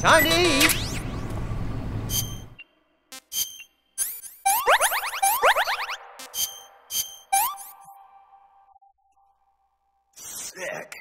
Time to eat! Sick.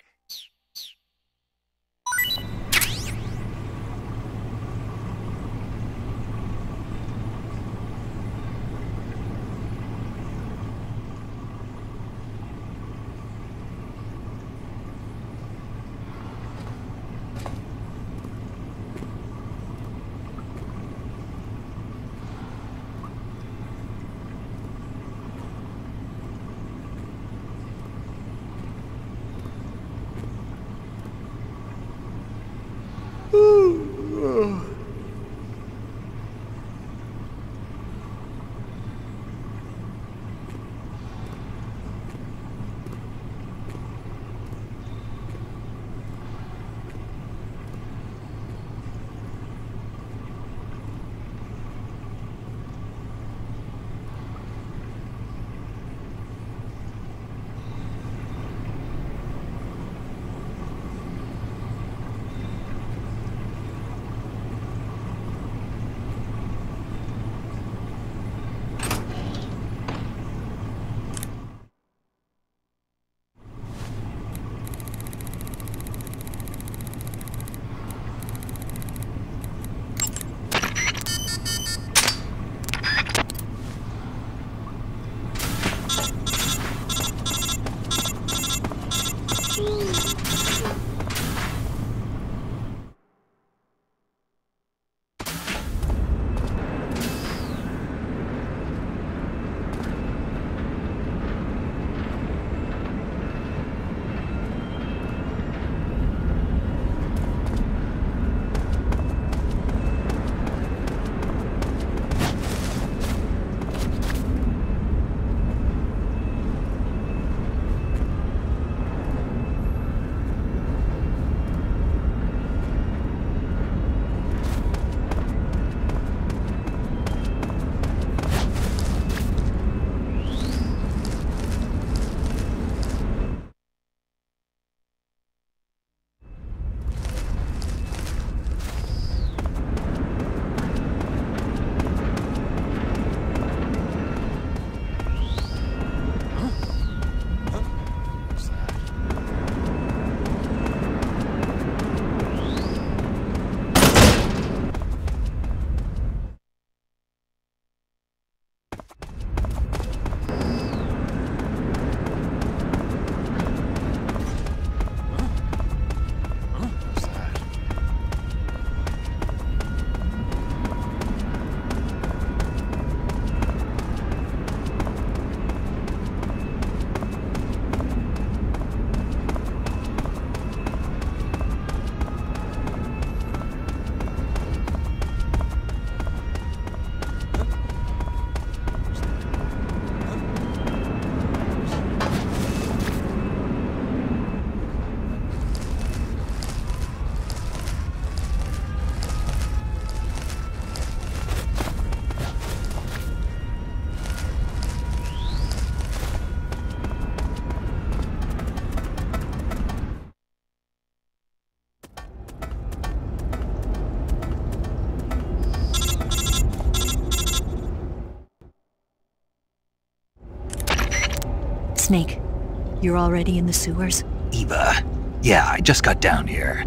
Snake, you're already in the sewers? Eva. Yeah, I just got down here.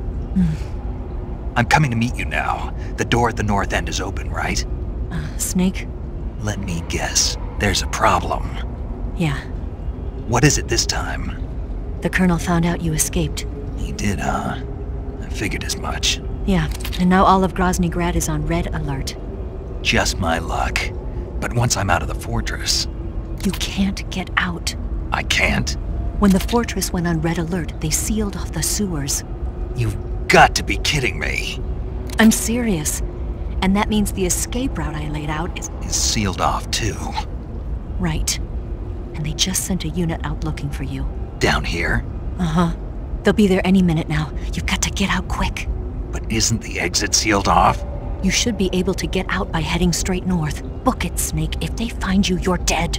I'm coming to meet you now. The door at the north end is open, right? Snake? Let me guess. There's a problem. Yeah. What is it this time? The Colonel found out you escaped. He did, huh? I figured as much. Yeah, and now all of Grozny Grad is on red alert. Just my luck. But once I'm out of the fortress... You can't get out. I can't? When the fortress went on red alert, they sealed off the sewers. You've got to be kidding me. I'm serious. And that means the escape route I laid out is sealed off, too. Right. And they just sent a unit out looking for you. Down here? Uh-huh. They'll be there any minute now. You've got to get out quick. But isn't the exit sealed off? You should be able to get out by heading straight north. Book it, Snake. If they find you, you're dead.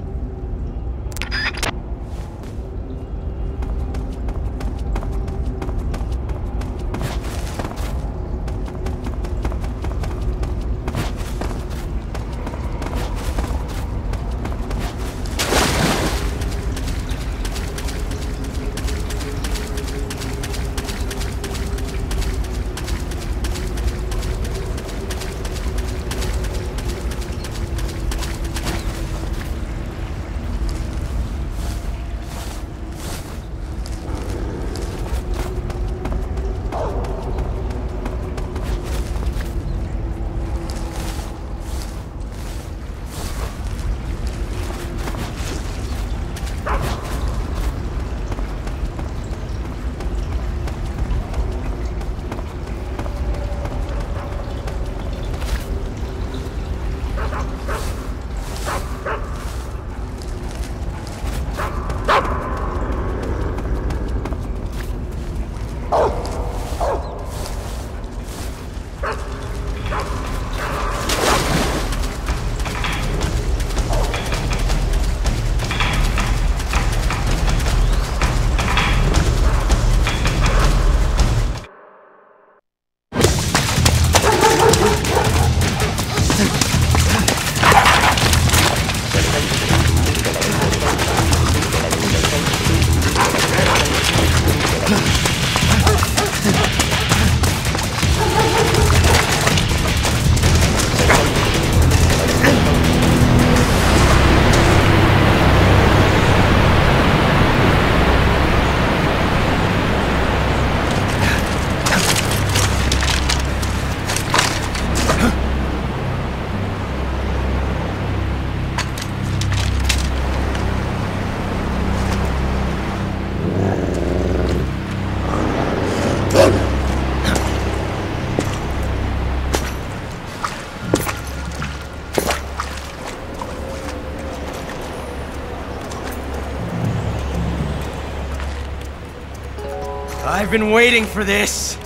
I've been waiting for this!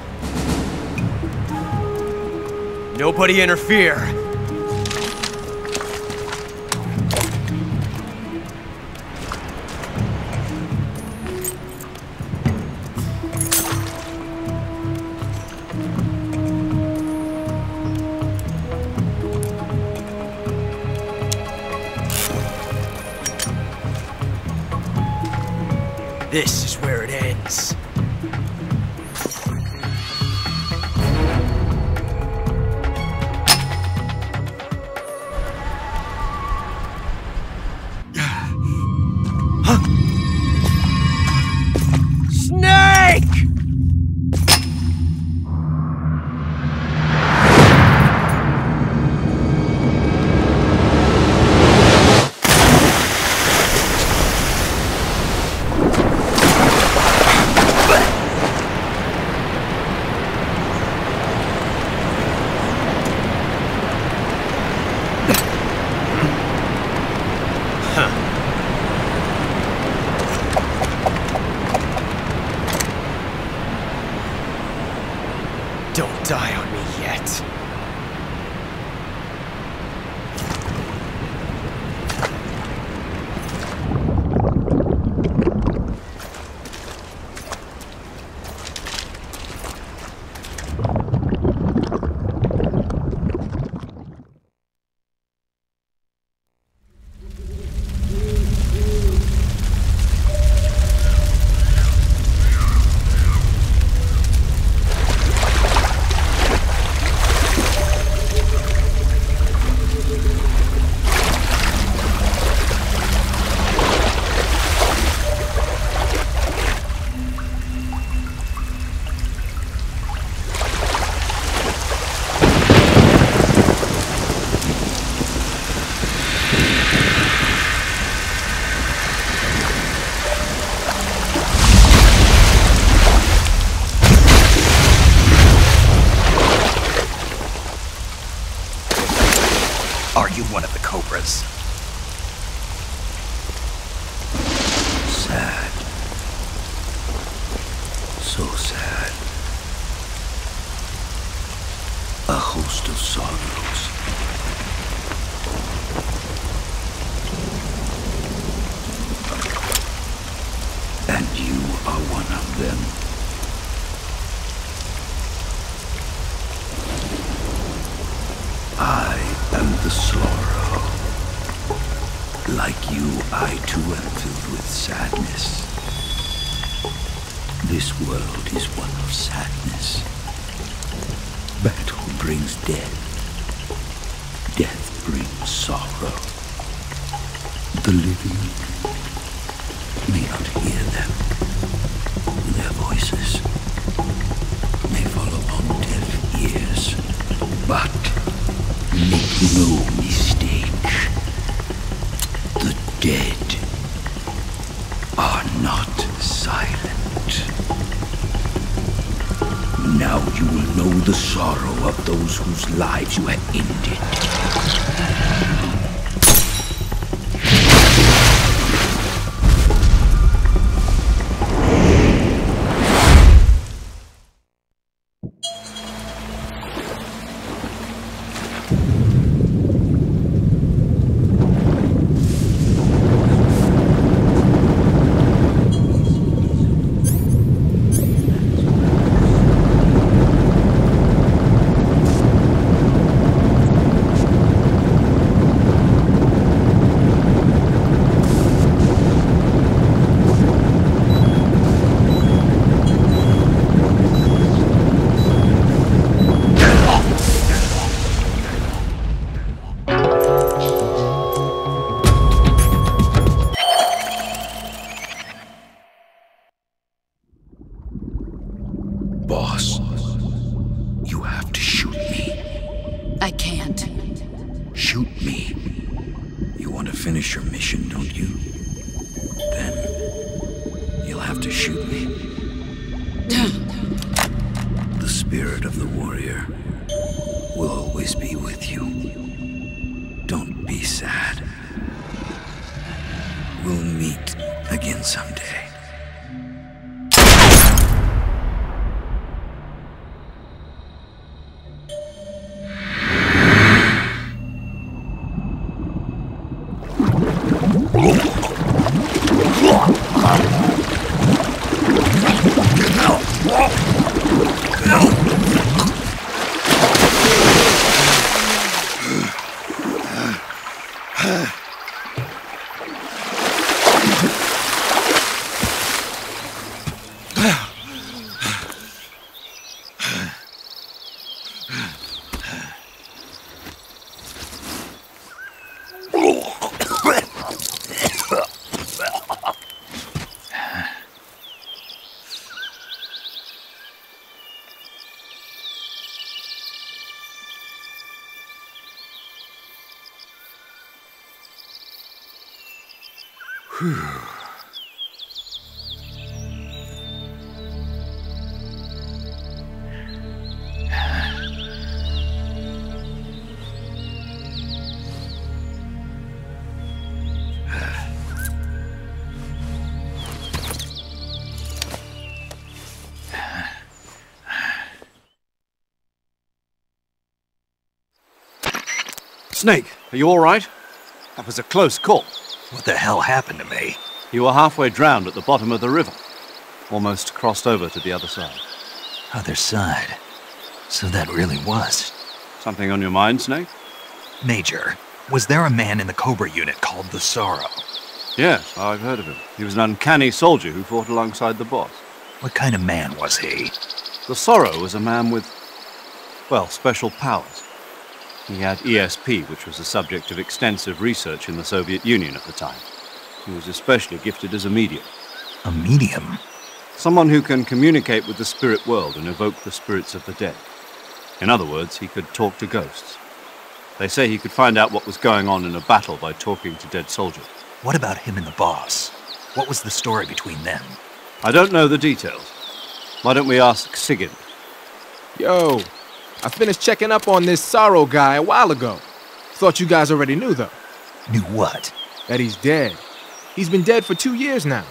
Nobody interfere! This is where it ends. Snake! Don't die on me yet. Are you one of the Cobras? Sad. So sad. A host of sorrows. And you are one of them. I am the sorrow. Like you, I too am filled with sadness. This world is one of sadness. Battle brings death. Death brings sorrow. The living may not hear them. Their voices may fall upon deaf ears. But make no mistake, the dead are not silent. Now you will know the sorrow of those whose lives you have ended. Boss, you have to shoot me. I can't. Shoot me. You want to finish your mission, don't you? Then you'll have to shoot me. The spirit of the warrior will always be with you. Don't be sad. We'll meet again someday. Snake, are you all right? That was a close call. What the hell happened to me? You were halfway drowned at the bottom of the river. Almost crossed over to the other side. Other side. So that really was. Something on your mind, Snake? Major, was there a man in the Cobra unit called the Sorrow? Yes, I've heard of him. He was an uncanny soldier who fought alongside the boss. What kind of man was he? The Sorrow was a man with, well, special powers. He had ESP, which was the subject of extensive research in the Soviet Union at the time. He was especially gifted as a medium. A medium? Someone who can communicate with the spirit world and evoke the spirits of the dead. In other words, he could talk to ghosts. They say he could find out what was going on in a battle by talking to dead soldiers. What about him and the boss? What was the story between them? I don't know the details. Why don't we ask Sigyn? Yo, I finished checking up on this Sorrow guy a while ago. Thought you guys already knew, though. Knew what? That he's dead. He's been dead for 2 years now.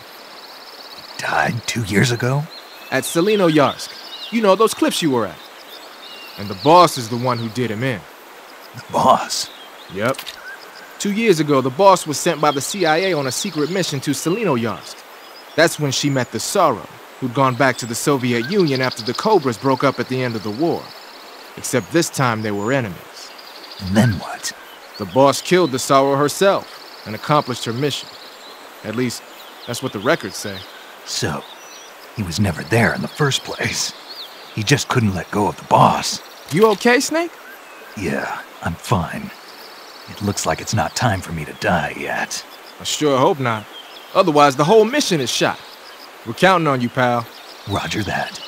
Died 2 years ago? At Selino-Yarsk. You know, those cliffs you were at. And the boss is the one who did him in. The boss? Yep. 2 years ago, the boss was sent by the CIA on a secret mission to Selino-Yarsk. That's when she met the Sorrow, who'd gone back to the Soviet Union after the Cobras broke up at the end of the war. Except this time they were enemies. And then what? The boss killed the Sorrow herself and accomplished her mission. At least, that's what the records say. So, he was never there in the first place. He just couldn't let go of the boss. You okay, Snake? Yeah, I'm fine. It looks like it's not time for me to die yet. I sure hope not. Otherwise, the whole mission is shot. We're counting on you, pal. Roger that.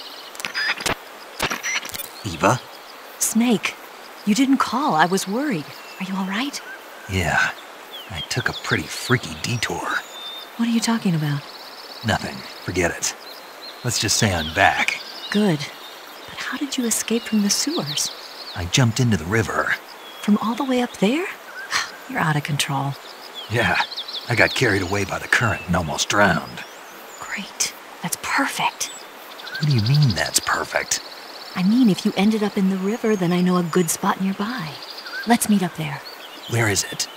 Eva? Snake, you didn't call. I was worried. Are you all right? Yeah, I took a pretty freaky detour. What are you talking about? Nothing. Forget it. Let's just say I'm back. Good. But how did you escape from the sewers? I jumped into the river. From all the way up there? You're out of control. Yeah, I got carried away by the current and almost drowned. Great. That's perfect. What do you mean that's perfect? I mean, if you ended up in the river, then I know a good spot nearby. Let's meet up there. Where is it?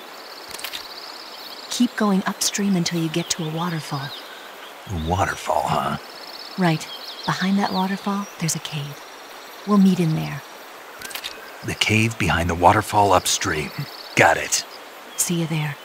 Keep going upstream until you get to a waterfall. A waterfall, huh? Right. Behind that waterfall, there's a cave. We'll meet in there. The cave behind the waterfall upstream. Got it. See you there.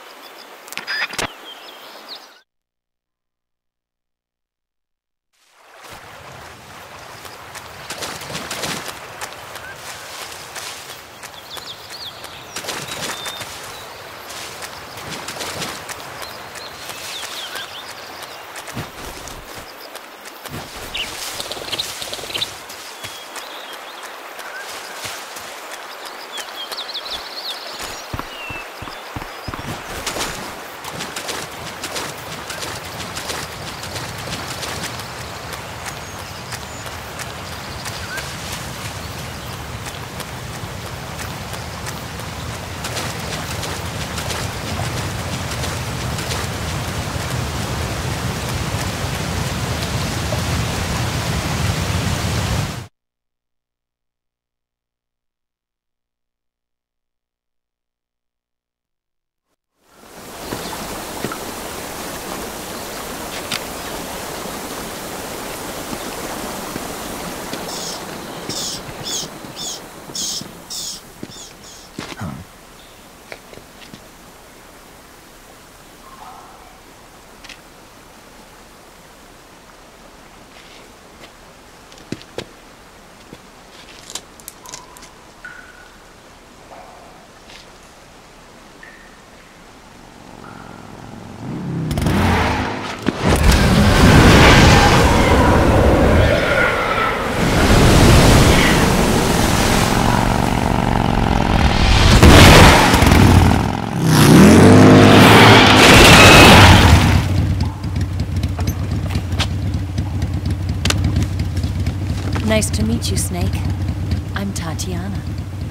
meet you, Snake. I'm Tatiana.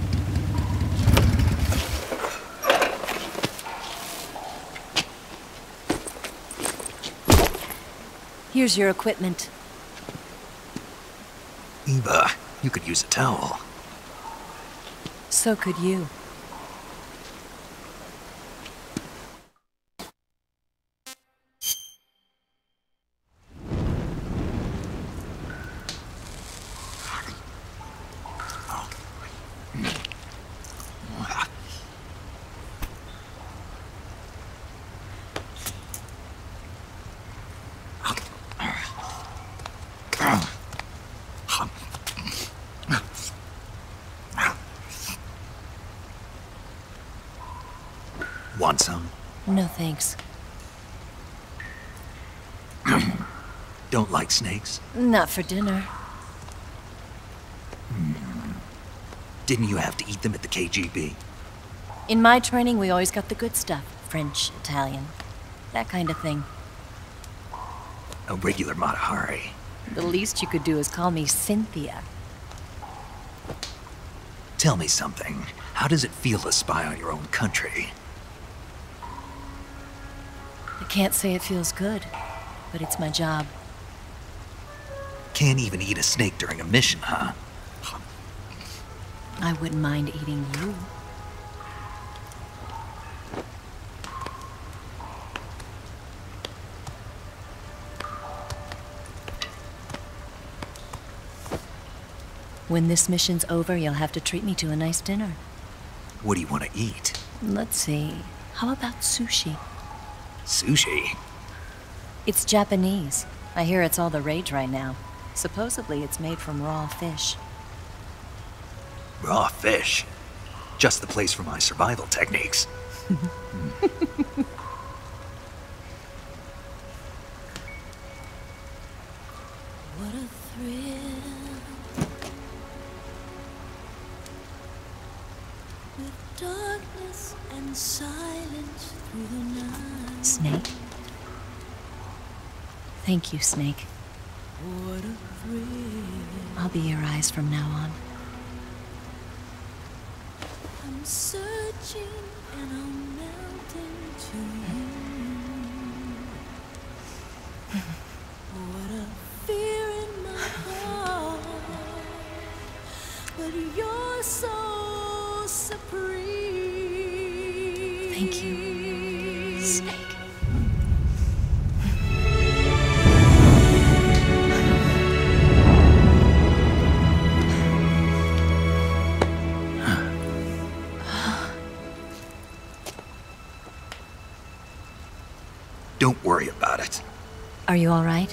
Here's your equipment. Eva, you could use a towel. So could you. Want some? No thanks. Don't like snakes? Not for dinner. Didn't you have to eat them at the KGB? In my training, we always got the good stuff. French, Italian, that kind of thing. A regular Matahari. The least you could do is call me Cynthia. Tell me something. How does it feel to spy on your own country? I can't say it feels good, but it's my job. Can't even eat a snake during a mission, huh? I wouldn't mind eating you. When this mission's over, you'll have to treat me to a nice dinner. What do you want to eat? Let's see. How about sushi? Sushi? It's Japanese. I hear it's all the rage right now. Supposedly it's made from raw fish. Raw fish? Just the place for my survival techniques. What a thrill. With darkness and silence through the night. Snake? Thank you, Snake. What a thrill. I'll be your eyes from now on. I'm searching and I'm melting to you. What a fear in my heart, but you're so supreme. Thank you, Snake. Don't worry about it. Are you all right?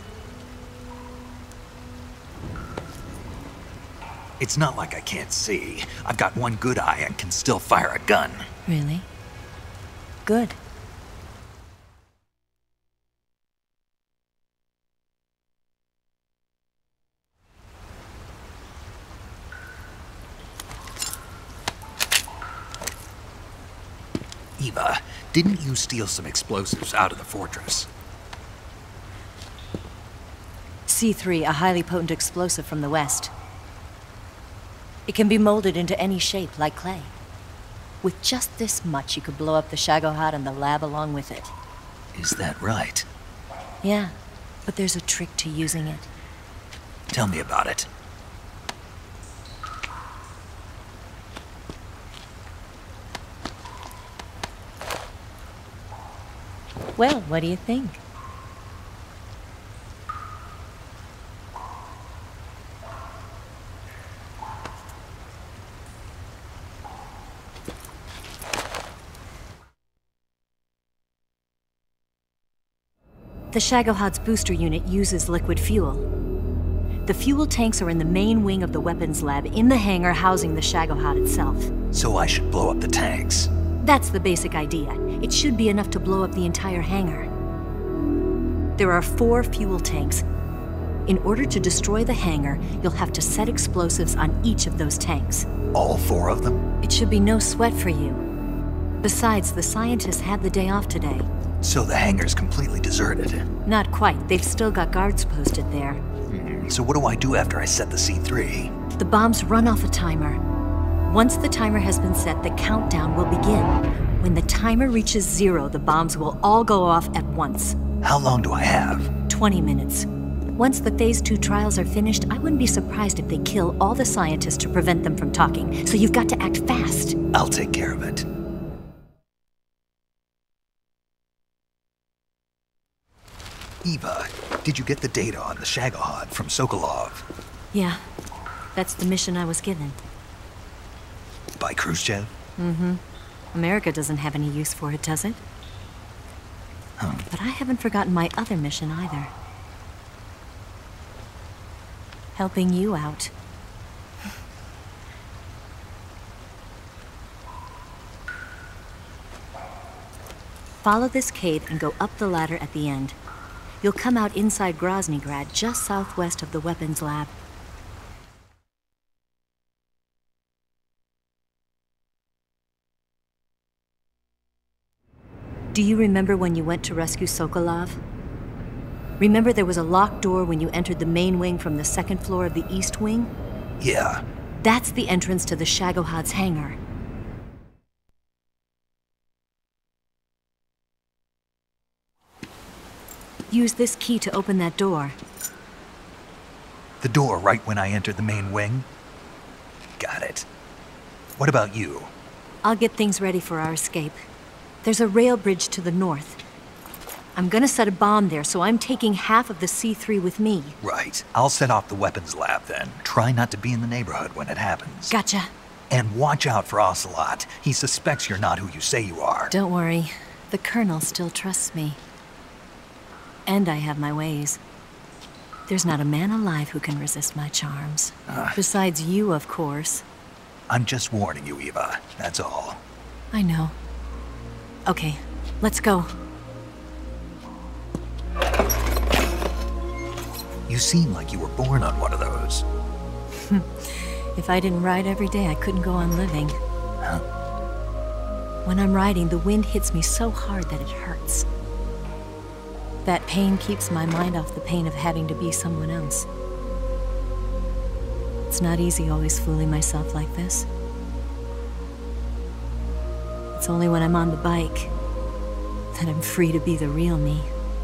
It's not like I can't see. I've got one good eye and can still fire a gun. Really? Good. Eva, didn't you steal some explosives out of the fortress? C3, a highly potent explosive from the west. It can be molded into any shape, like clay. With just this much, you could blow up the Shagohod and the lab along with it. Is that right? Yeah, but there's a trick to using it. Tell me about it. Well, what do you think? The Shagohod's booster unit uses liquid fuel. The fuel tanks are in the main wing of the weapons lab in the hangar housing the Shagohod itself. So I should blow up the tanks. That's the basic idea. It should be enough to blow up the entire hangar. There are 4 fuel tanks. In order to destroy the hangar, you'll have to set explosives on each of those tanks. All 4 of them? It should be no sweat for you. Besides, the scientists had the day off today. So the hangar's completely deserted. Not quite. They've still got guards posted there. So what do I do after I set the C3? The bombs run off a timer. Once the timer has been set, the countdown will begin. When the timer reaches 0, the bombs will all go off at once. How long do I have? 20 minutes. Once the Phase 2 trials are finished, I wouldn't be surprised if they kill all the scientists to prevent them from talking, so you've got to act fast. I'll take care of it. Eva, did you get the data on the Shagohod from Sokolov? Yeah, that's the mission I was given. By Khrushchev? Mm-hmm. America doesn't have any use for it, does it? But I haven't forgotten my other mission either. Helping you out. Follow this cave and go up the ladder at the end. You'll come out inside Groznygrad, just southwest of the weapons lab. Do you remember when you went to rescue Sokolov? Remember there was a locked door when you entered the main wing from the second floor of the east wing? Yeah. That's the entrance to the Shagohod's hangar. Use this key to open that door. The door right when I entered the main wing? Got it. What about you? I'll get things ready for our escape. There's a rail bridge to the north. I'm gonna set a bomb there, so I'm taking half of the C3 with me. Right. I'll set off the weapons lab then. Try not to be in the neighborhood when it happens. Gotcha. And watch out for Ocelot. He suspects you're not who you say you are. Don't worry. The Colonel still trusts me. And I have my ways. There's not a man alive who can resist my charms. Besides you, of course. I'm just warning you, Eva. That's all. I know. Okay, let's go. You seem like you were born on one of those. If I didn't ride every day, I couldn't go on living. Huh? When I'm riding, the wind hits me so hard that it hurts. That pain keeps my mind off the pain of having to be someone else. It's not easy always fooling myself like this. It's only when I'm on the bike that I'm free to be the real me.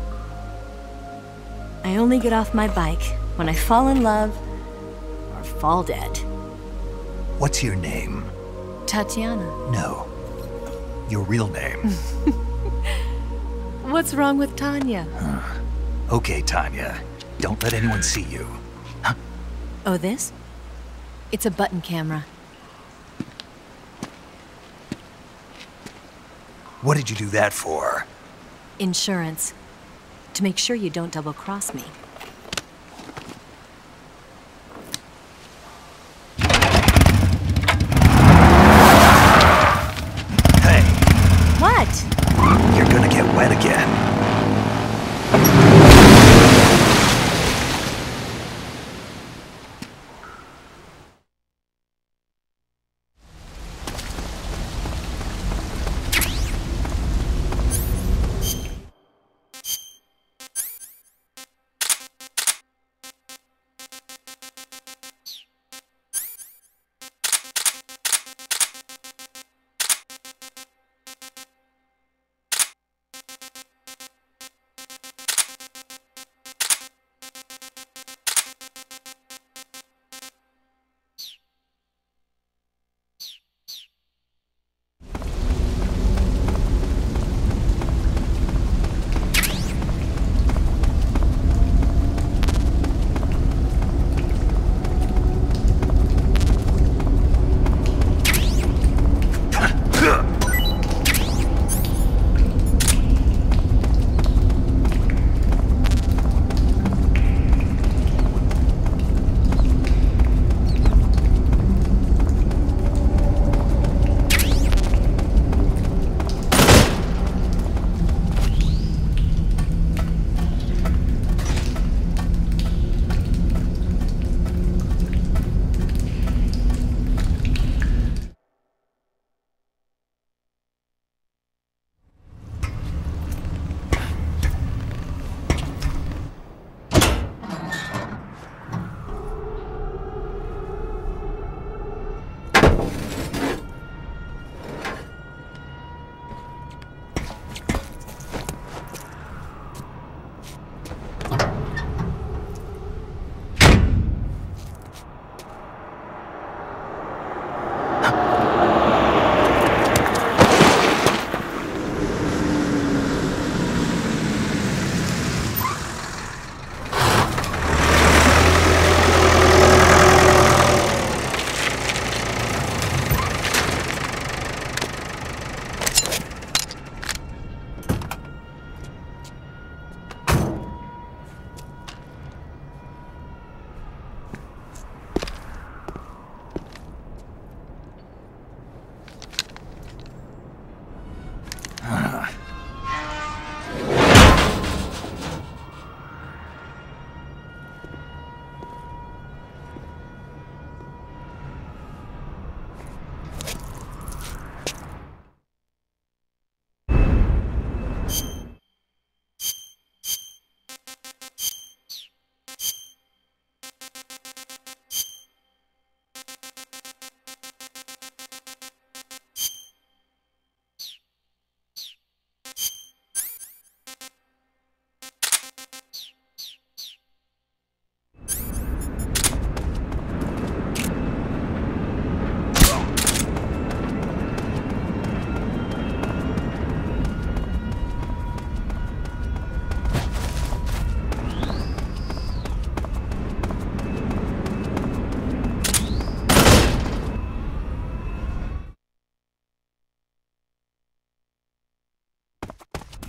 I only get off my bike when I fall in love or fall dead. What's your name? Tatiana. No. Your real name. What's wrong with Tanya? Okay, Tanya. Don't let anyone see you. Huh? Oh, this? It's a button camera. What did you do that for? Insurance. To make sure you don't double-cross me. Hey. What? You're gonna get wet again.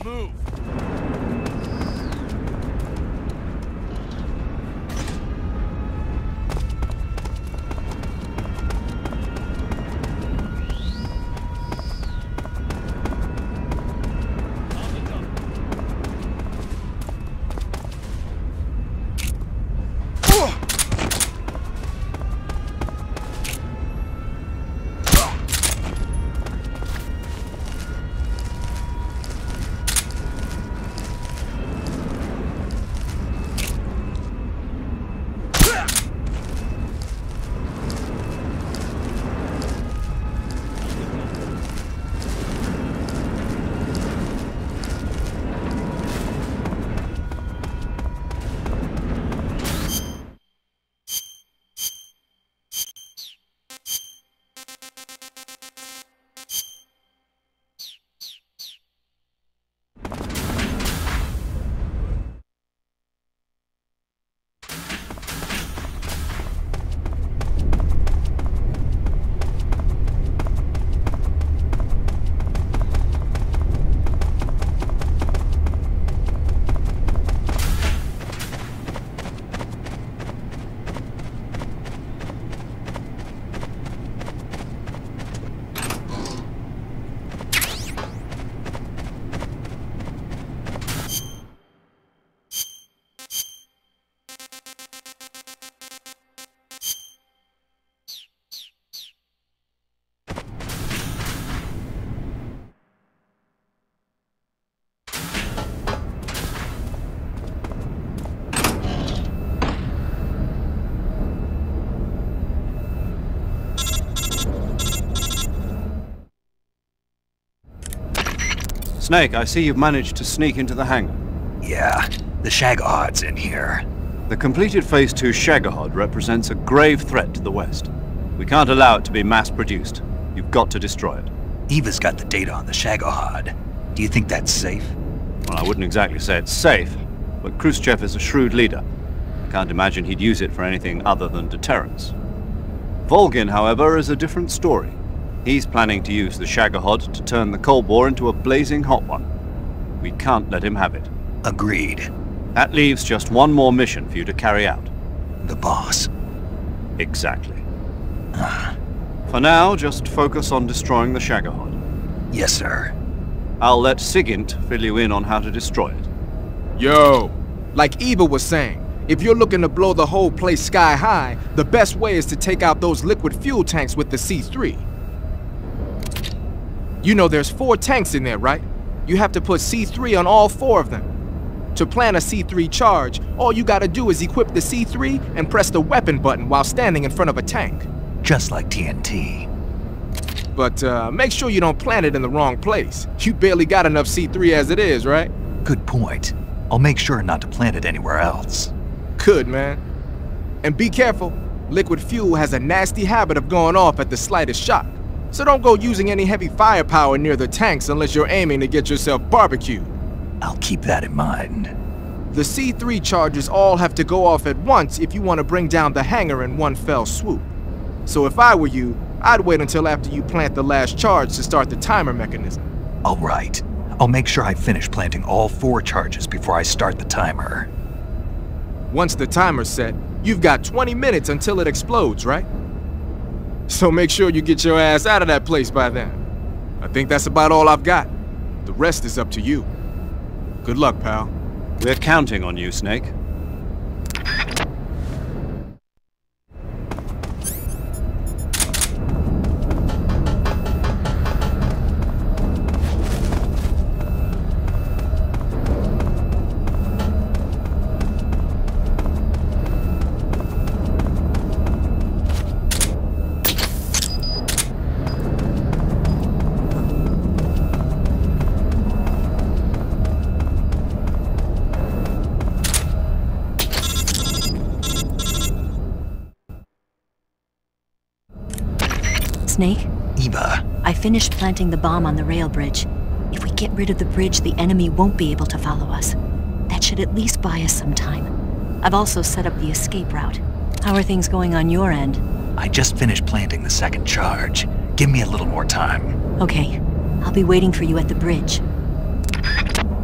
Move! Snake, I see you've managed to sneak into the hangar. Yeah, the Shagohod's in here. The completed Phase 2 Shagohod represents a grave threat to the West. We can't allow it to be mass-produced. You've got to destroy it. Eva's got the data on the Shagohod. Do you think that's safe? Well, I wouldn't exactly say it's safe, but Khrushchev is a shrewd leader. I can't imagine he'd use it for anything other than deterrence. Volgin, however, is a different story. He's planning to use the Shagohod to turn the Cold War into a blazing hot one. We can't let him have it. Agreed. That leaves just one more mission for you to carry out. The boss. Exactly. For now, just focus on destroying the Shagohod. Yes, sir. I'll let Sigint fill you in on how to destroy it. Yo, like Eva was saying, if you're looking to blow the whole place sky high, the best way is to take out those liquid fuel tanks with the C3. You know there's 4 tanks in there, right? You have to put C3 on all 4 of them. To plan a C3 charge, all you gotta do is equip the C3 and press the weapon button while standing in front of a tank. Just like TNT. But make sure you don't plant it in the wrong place. You barely got enough C3 as it is, right? Good point. I'll make sure not to plant it anywhere else. Good, man. And be careful. Liquid fuel has a nasty habit of going off at the slightest shock. So don't go using any heavy firepower near the tanks unless you're aiming to get yourself barbecued. I'll keep that in mind. The C3 charges all have to go off at once if you want to bring down the hangar in one fell swoop. So if I were you, I'd wait until after you plant the last charge to start the timer mechanism. All right. I'll make sure I finish planting all 4 charges before I start the timer. Once the timer's set, you've got 20 minutes until it explodes, right? So make sure you get your ass out of that place by then. I think that's about all I've got. The rest is up to you. Good luck, pal. We're counting on you, Snake. Snake? Eva. I finished planting the bomb on the rail bridge. If we get rid of the bridge, the enemy won't be able to follow us. That should at least buy us some time. I've also set up the escape route. How are things going on your end? I just finished planting the 2nd charge. Give me a little more time. Okay. I'll be waiting for you at the bridge.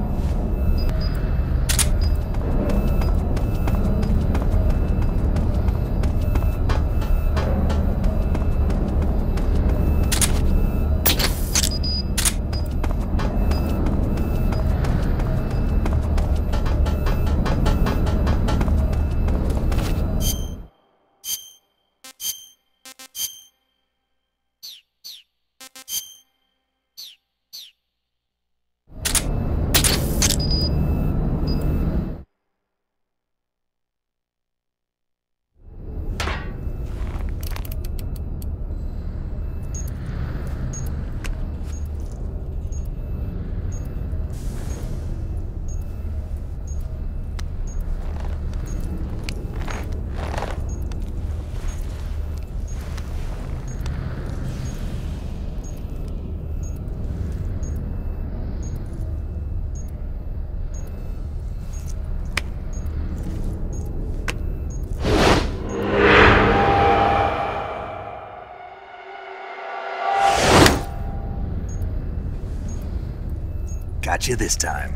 Got you this time.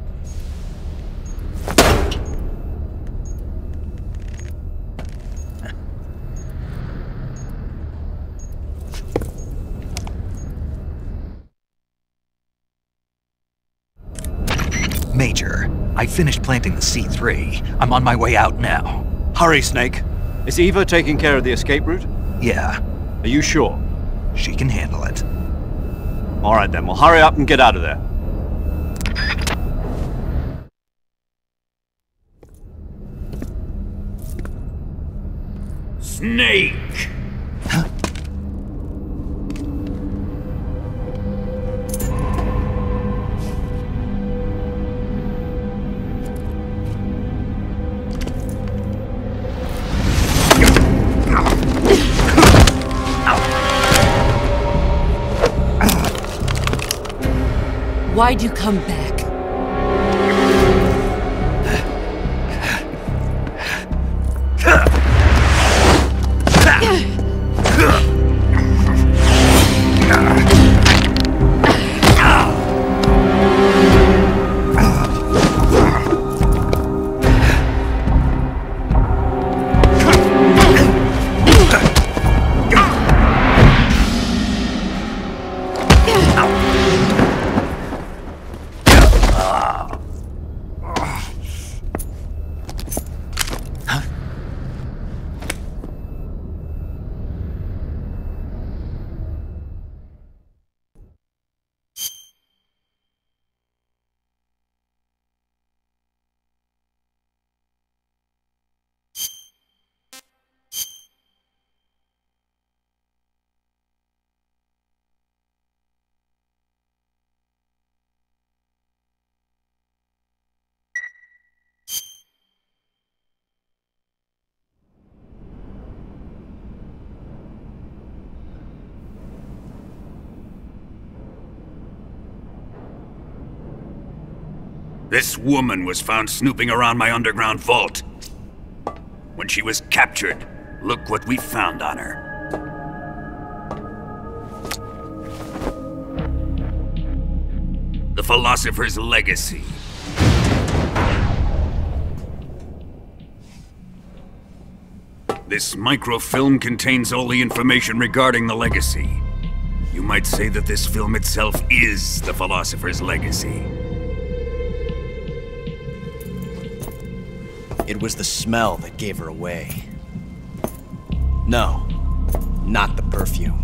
Major, I finished planting the C3. I'm on my way out now. Hurry, Snake. Is Eva taking care of the escape route? Yeah, Are you sure? she can handle it. All right then, well hurry up and get out of there. Snake! Why'd you come back? This woman was found snooping around my underground vault. When she was captured, look what we found on her. The Philosopher's Legacy. This microfilm contains all the information regarding the Legacy. You might say that this film itself is the Philosopher's Legacy. It was the smell that gave her away. No, not the perfume.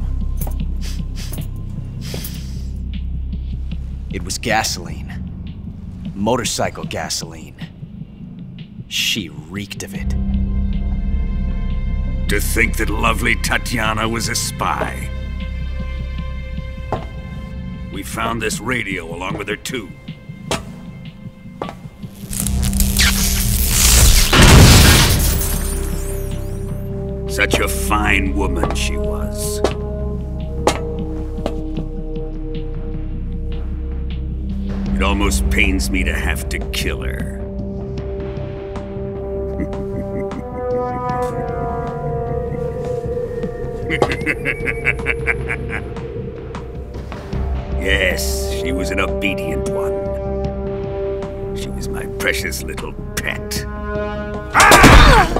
It was gasoline. Motorcycle gasoline. She reeked of it. To think that lovely Tatiana was a spy. We found this radio along with her too. Such a fine woman she was. It almost pains me to have to kill her. Yes, she was an obedient one. She was my precious little pet. Ah!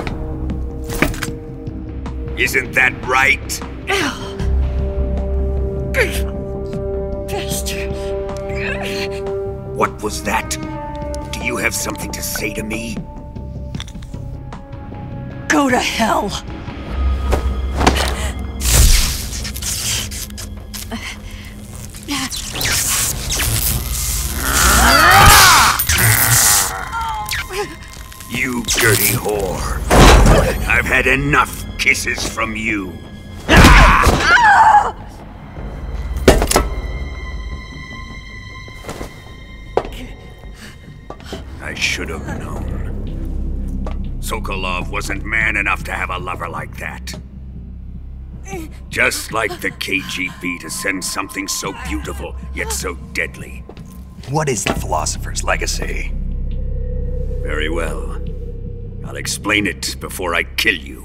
Isn't that right? Bastard. What was that? Do you have something to say to me? Go to hell. You dirty whore. I've had enough kisses from you. I should have known. Sokolov wasn't man enough to have a lover like that. Just like the KGB to send something so beautiful, yet so deadly. What is the Philosopher's Legacy? Very well. I'll explain it before I kill you.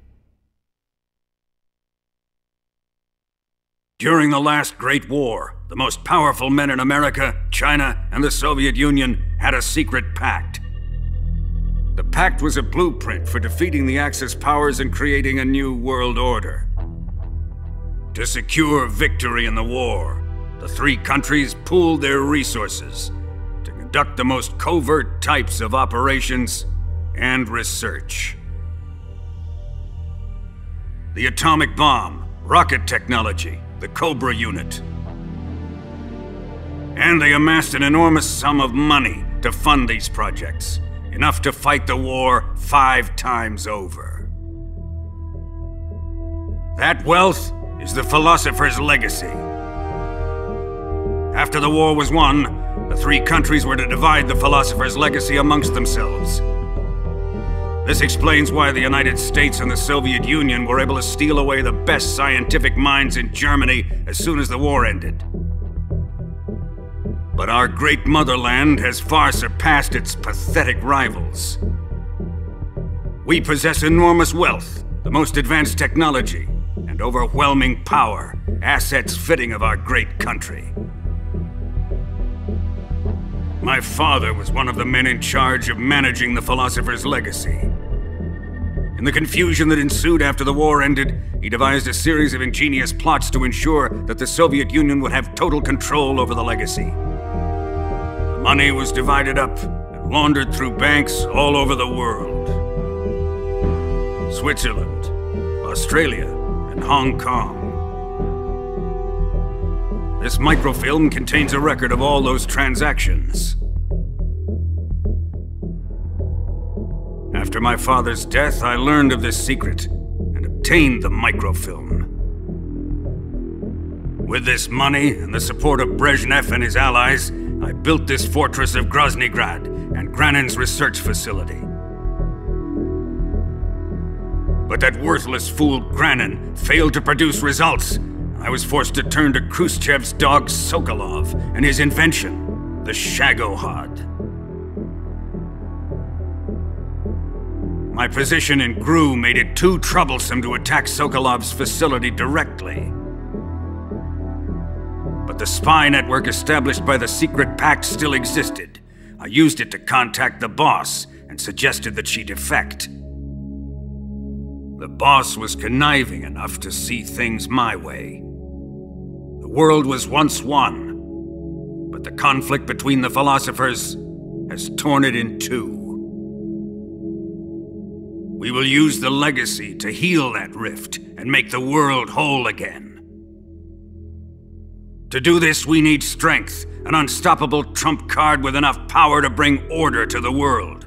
During the last Great War, the most powerful men in America, China, and the Soviet Union had a secret pact. The pact was a blueprint for defeating the Axis powers and creating a new world order. To secure victory in the war, the three countries pooled their resources to conduct the most covert types of operations and research. The atomic bomb, rocket technology, the Cobra unit. And they amassed an enormous sum of money to fund these projects, enough to fight the war 5 times over. That wealth is the philosopher's legacy. After the war was won, the three countries were to divide the philosopher's legacy amongst themselves. This explains why the United States and the Soviet Union were able to steal away the best scientific minds in Germany as soon as the war ended. But our great motherland has far surpassed its pathetic rivals. We possess enormous wealth, the most advanced technology, and overwhelming power, assets fitting of our great country. My father was one of the men in charge of managing the philosopher's legacy. In the confusion that ensued after the war ended, he devised a series of ingenious plots to ensure that the Soviet Union would have total control over the legacy. The money was divided up and laundered through banks all over the world. Switzerland, Australia, and Hong Kong. This microfilm contains a record of all those transactions. After my father's death, I learned of this secret and obtained the microfilm. With this money and the support of Brezhnev and his allies, I built this fortress of Groznygrad and Granin's research facility. But that worthless fool Granin failed to produce results. I was forced to turn to Khrushchev's dog Sokolov and his invention, the Shagohod. My position in GRU made it too troublesome to attack Sokolov's facility directly. But the spy network established by the secret pact still existed. I used it to contact the boss and suggested that she defect. The boss was conniving enough to see things my way. The world was once one, but the conflict between the philosophers has torn it in two. We will use the legacy to heal that rift and make the world whole again. To do this, we need strength, an unstoppable trump card with enough power to bring order to the world.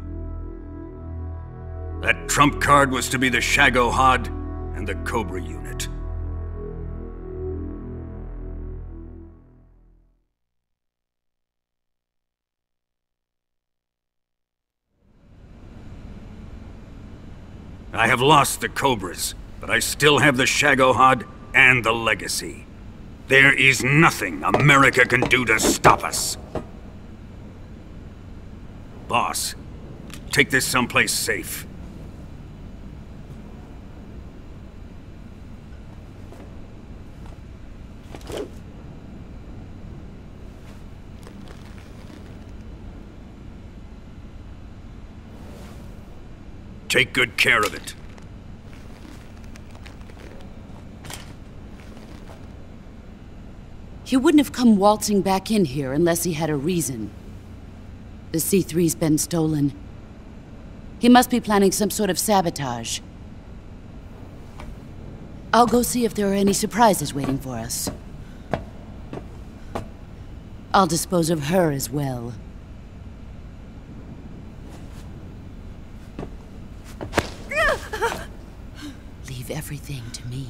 That trump card was to be the Shagohod and the Cobra unit. I have lost the Cobras, but I still have the Shagohod and the legacy. There is nothing America can do to stop us. Boss, take this someplace safe. Take good care of it. He wouldn't have come waltzing back in here unless he had a reason. The C3's been stolen. He must be planning some sort of sabotage. I'll go see if there are any surprises waiting for us. I'll dispose of her as well. Leave everything to me.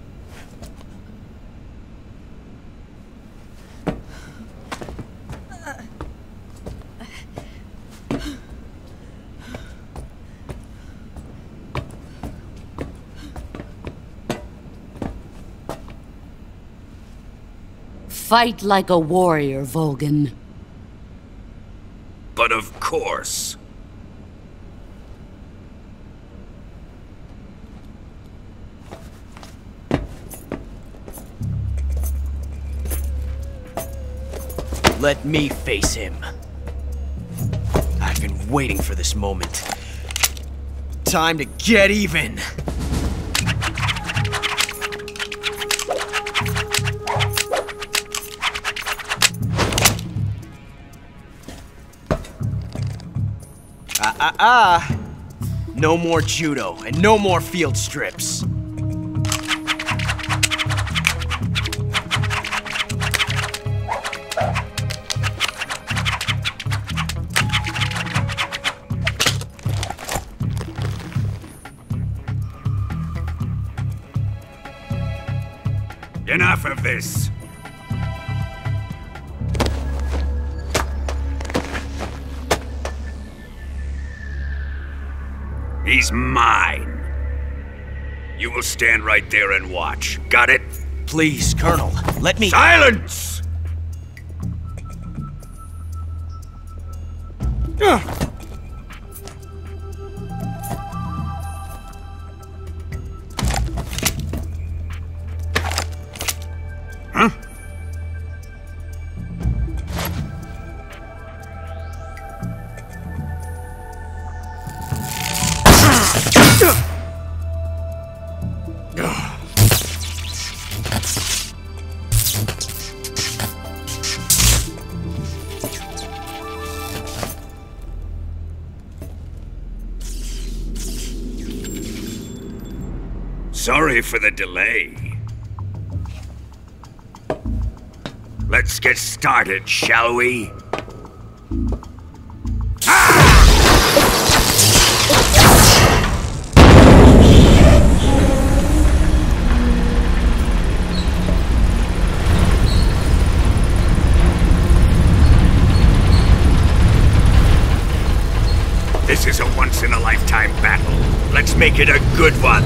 Fight like a warrior, Volgan. But of course. Let me face him. I've been waiting for this moment. Time to get even! No more judo, and no more field strips. Enough of this! He's mine. You will stand right there and watch. Got it? Please, Colonel, let me— Silence! Huh? Sorry for the delay. Let's get started, shall we? This is a once-in-a-lifetime battle. Let's make it a good one.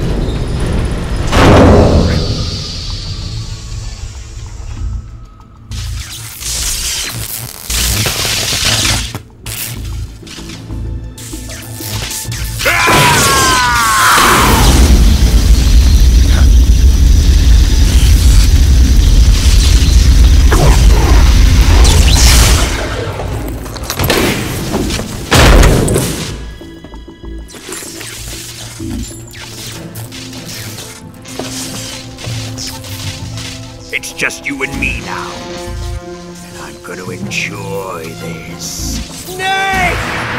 It's just you and me now. And I'm gonna enjoy this. Snake!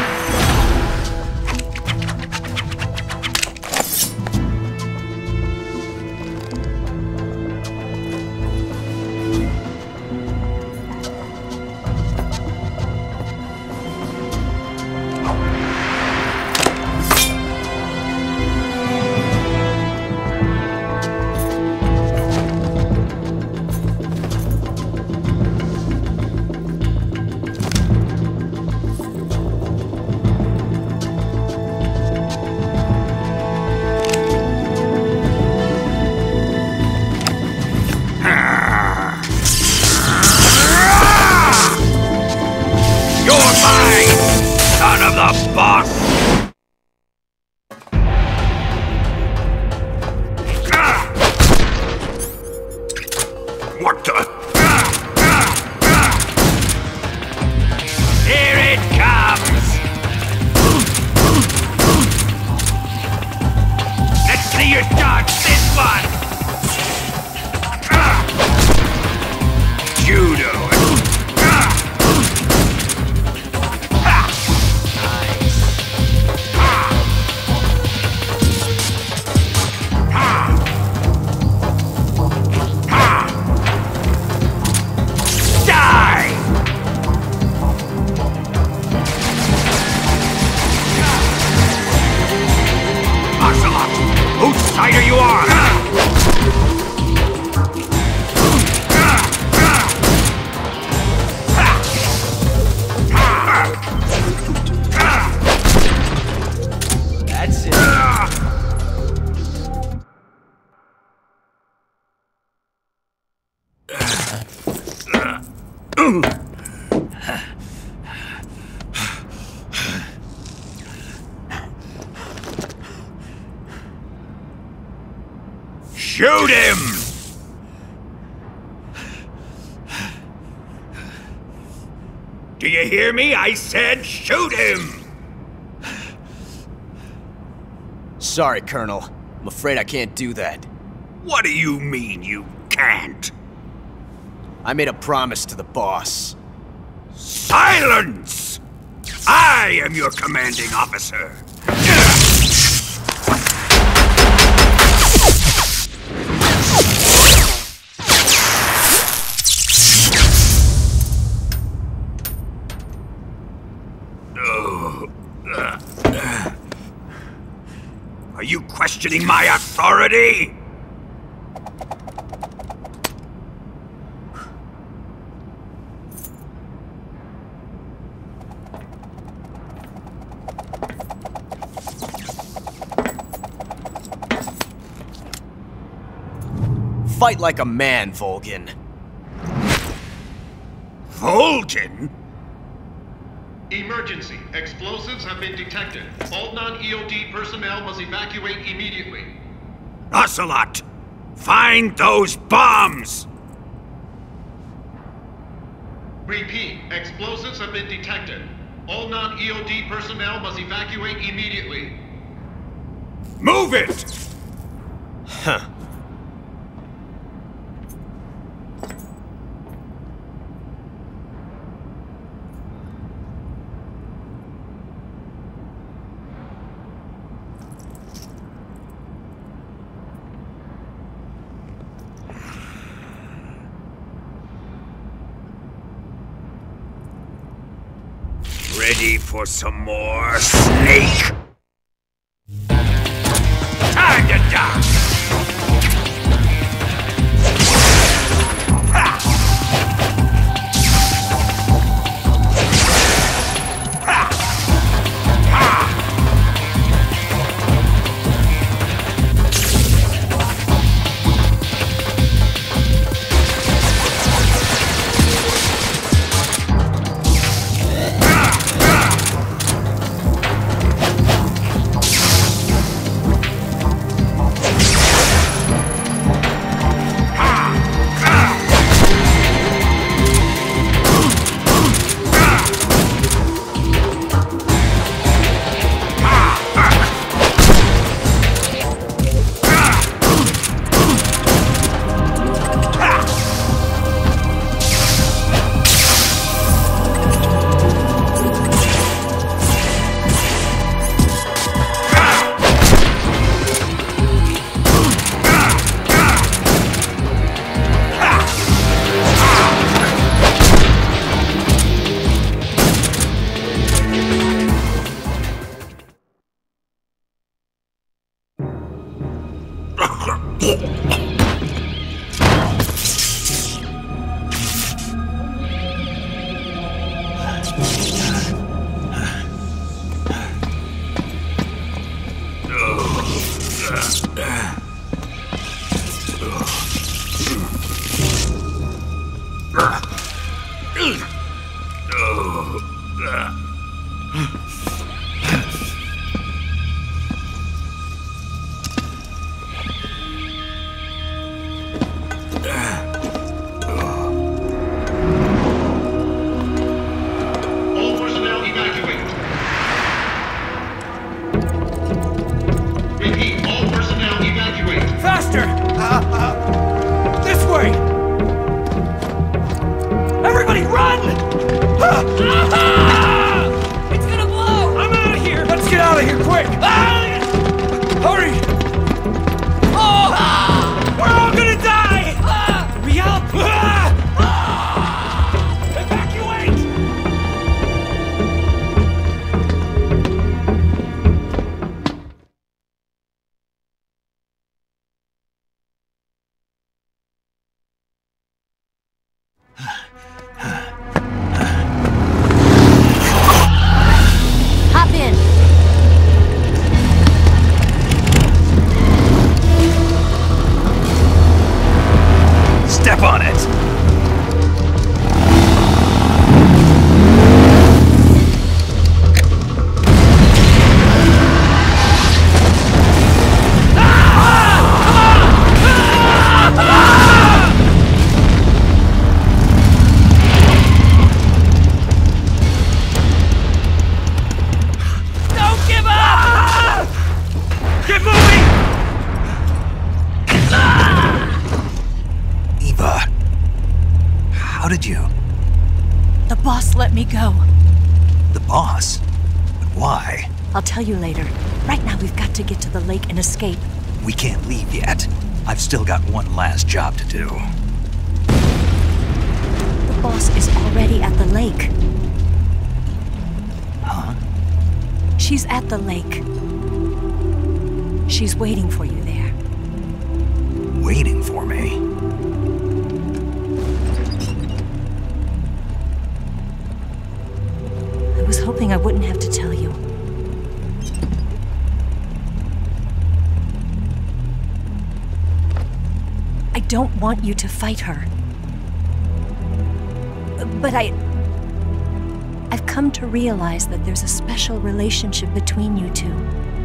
What the? Here it comes! Let's see you dodge this one! Judo! Whose side are you on? That's it. Shoot him! Do you hear me? I said shoot him! Sorry, Colonel. I'm afraid I can't do that. What do you mean you can't? I made a promise to the boss. Silence! I am your commanding officer. Are you questioning my authority? Fight like a man, Volgin. Volgin? Emergency. Explosives have been detected. All non-EOD personnel must evacuate immediately. Ocelot! Find those bombs! Repeat. Explosives have been detected. All non-EOD personnel must evacuate immediately. Move it! Huh. Ready for some more, snake? Time to die! All personnel evacuate. Repeat. All personnel evacuate. Faster! This way! Everybody run! It's gonna blow! I'm did you... The boss let me go. The boss? But why? I'll tell you later. Right now, we've got to get to the lake and escape. We can't leave yet. I've still got one last job to do. The boss is already at the lake. Huh? She's at the lake. She's waiting for you there. Waiting for me? I was hoping I wouldn't have to tell you. I don't want you to fight her. But I've come to realize that there's a special relationship between you two.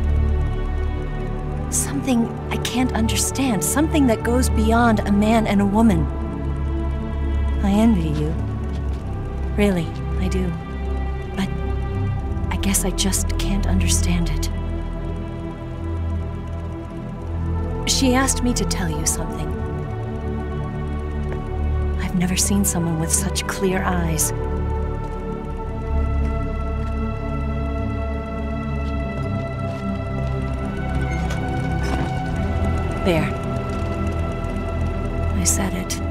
Something I can't understand, something that goes beyond a man and a woman. I envy you. Really, I do. But I guess I just can't understand it. She asked me to tell you something. I've never seen someone with such clear eyes. There. I said it.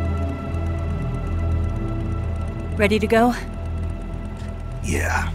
Ready to go? Yeah.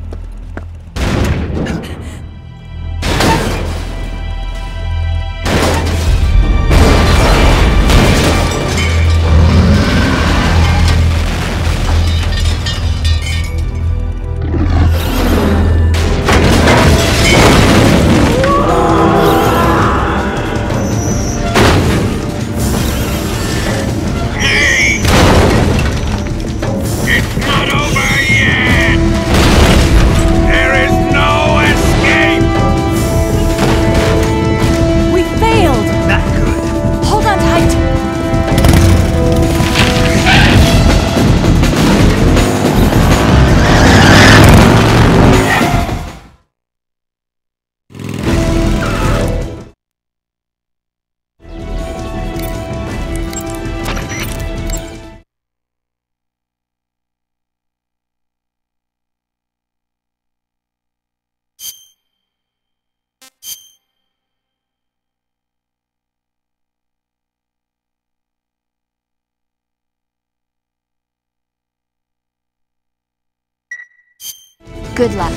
Good luck.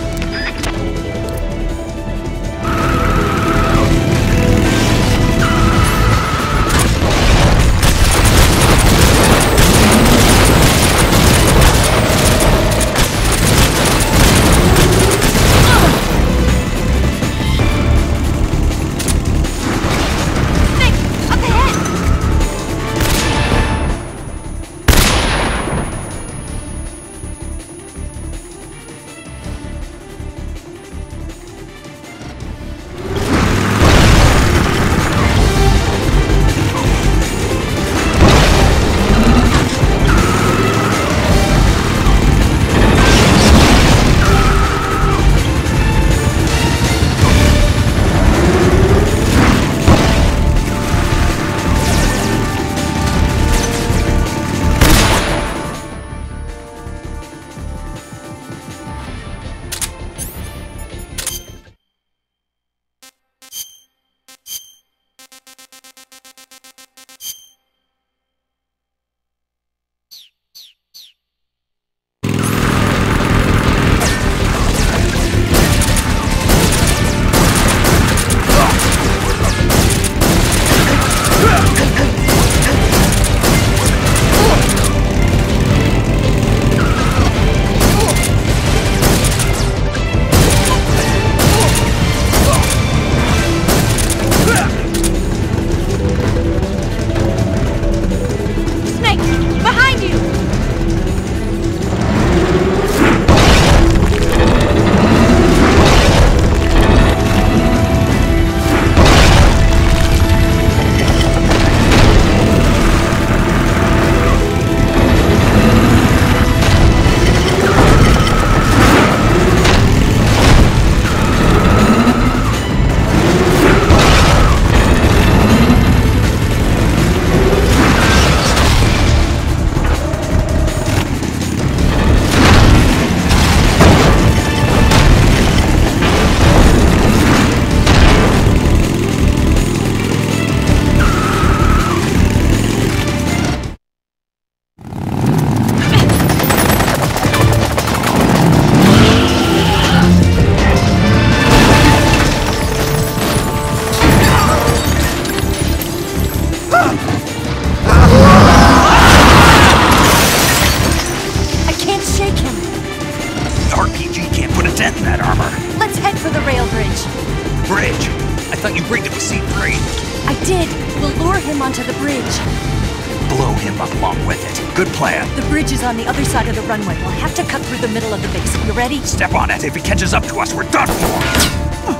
dent in that armor. Let's head for the rail bridge. Bridge? I thought you rigged it with C3. I did. We'll lure him onto the bridge. Blow him up along with it. Good plan. The bridge is on the other side of the runway. We'll have to cut through the middle of the base. You ready? Step on it. If he catches up to us, we're done for.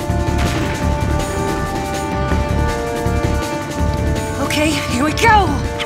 Okay, here we go!